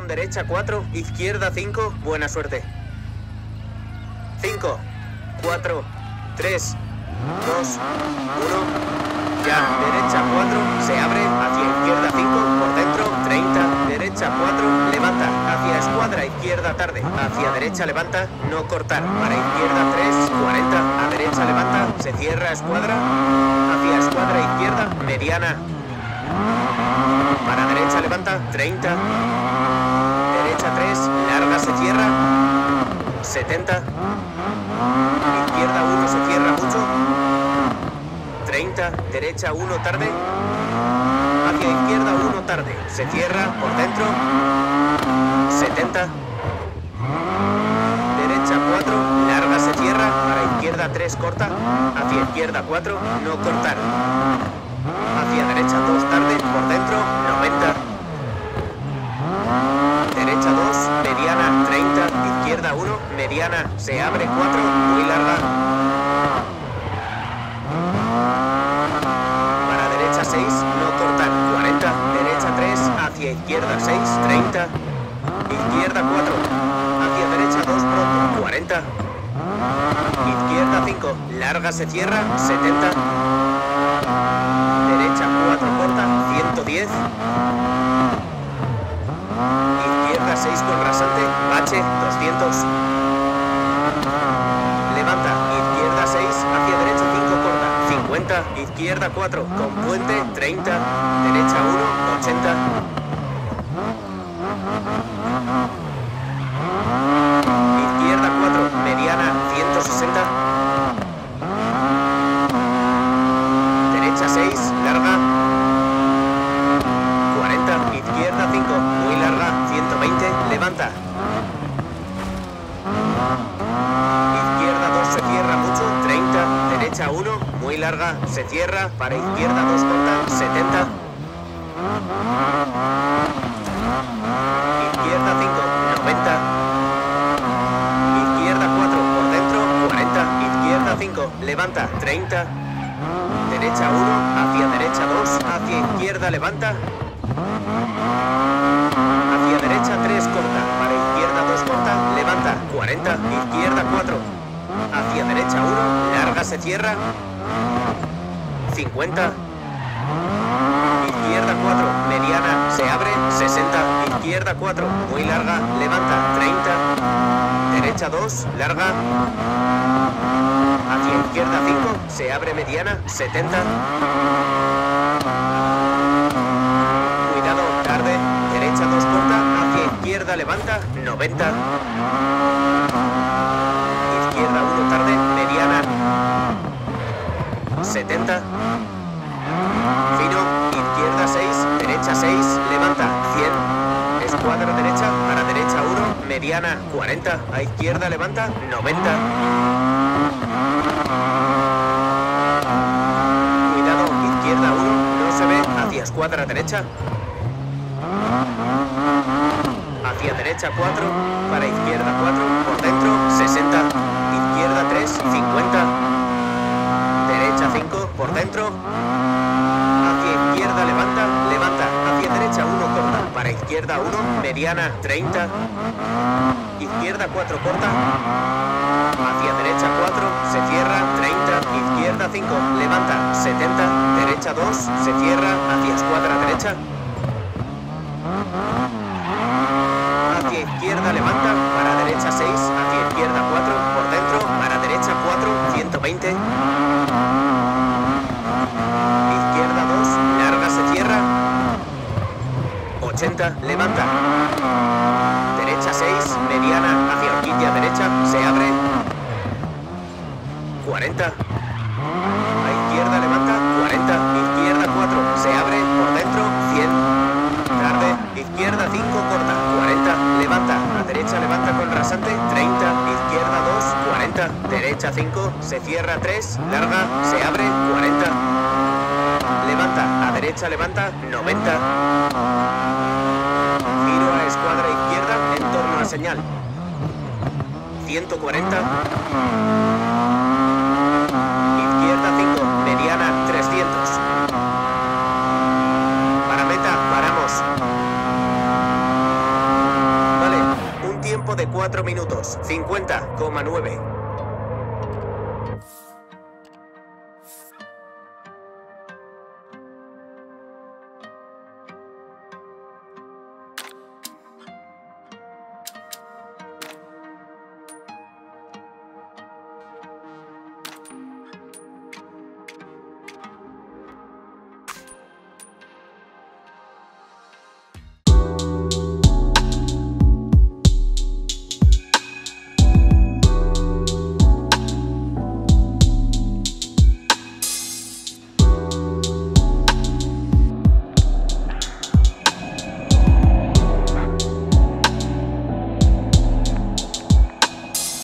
derecha 4, izquierda 5, buena suerte. 5, 4, 3, 2, 1, ya, derecha 4, se abre, hacia izquierda 5, por dentro, 30, derecha 4, levanta, hacia escuadra, izquierda tarde, hacia derecha levanta, no cortar, para izquierda 3, 40, a derecha levanta, se cierra escuadra, hacia escuadra izquierda, mediana, para derecha levanta, 30, derecha 3, larga se cierra, 70, izquierda 1 se cierra mucho, 30, derecha 1 tarde, hacia izquierda 1 tarde, se cierra por dentro, 70, derecha 4, larga se cierra, para izquierda 3 corta, hacia izquierda 4, no cortar, hacia derecha 2 tarde, por dentro, 90, derecha 2, mediana 30, izquierda 1, mediana, se abre 4, muy larga, para derecha 6, no cortar, 40, derecha 3, hacia izquierda 6, 30, izquierda 4, hacia derecha 2 pronto, 40, izquierda 5, larga se cierra, 70, derecha 4 corta, 110, izquierda 6 con rasante, bache, 200, levanta, izquierda 6, hacia derecha 5 corta, 50, izquierda 4, con puente, 30, derecha 1, 80, izquierda 4, mediana, 160, derecha 6, larga, 40, izquierda 5, muy larga, 120, levanta, izquierda 2 se cierra mucho, 30, derecha 1, muy larga, se cierra, para izquierda 2 corta, 70, izquierda 5, 90, izquierda 4, por dentro, 40, izquierda 5, levanta, 30, derecha 1, hacia derecha 2, hacia izquierda levanta, hacia derecha 3 corta, para izquierda 2 corta, levanta, 40, izquierda 4, hacia derecha 1, larga se cierra, 50, izquierda 4, mediana, se abre, 60, izquierda 4, muy larga, levanta, 30, derecha 2, larga, hacia izquierda 5, se abre mediana, 70, cuidado, tarde, derecha 2 corta, hacia izquierda levanta, 90, izquierda 1 tarde, mediana, 70, fino, izquierda 6, derecha 6, levanta, 100, escuadra derecha, para derecha 1, mediana, 40, a izquierda levanta, 90, cuidado, izquierda 1, no se ve, hacia escuadra derecha, hacia derecha 4, para izquierda 4, por dentro, 60, izquierda 3, 50, derecha 5, por dentro, hacia izquierda levanta, levanta, hacia derecha 1 corta, para izquierda 1, mediana, 30, izquierda 4 corta, hacia derecha 4, se cierra, 30, izquierda 5, levanta, 70, derecha 2, se cierra, hacia escuadra derecha, hacia izquierda levanta, para derecha 6, hacia izquierda 4, por dentro, para derecha 4, 120, izquierda 2, larga se cierra, 80, levanta, derecha 6, mediana, hacia horquilla derecha, se abre, 40, a izquierda levanta, 40, izquierda 4, se abre, por dentro, 100, tarde, izquierda 5, corta, 40, levanta, a derecha levanta con rasante, 30, izquierda 2, 40, derecha 5, se cierra 3, larga, se abre, 40, levanta, a derecha levanta, 90, giro a escuadra izquierda, en torno a señal, 140, izquierda 5, mediana, 300, para meta, paramos, 4 minutos, 50,9.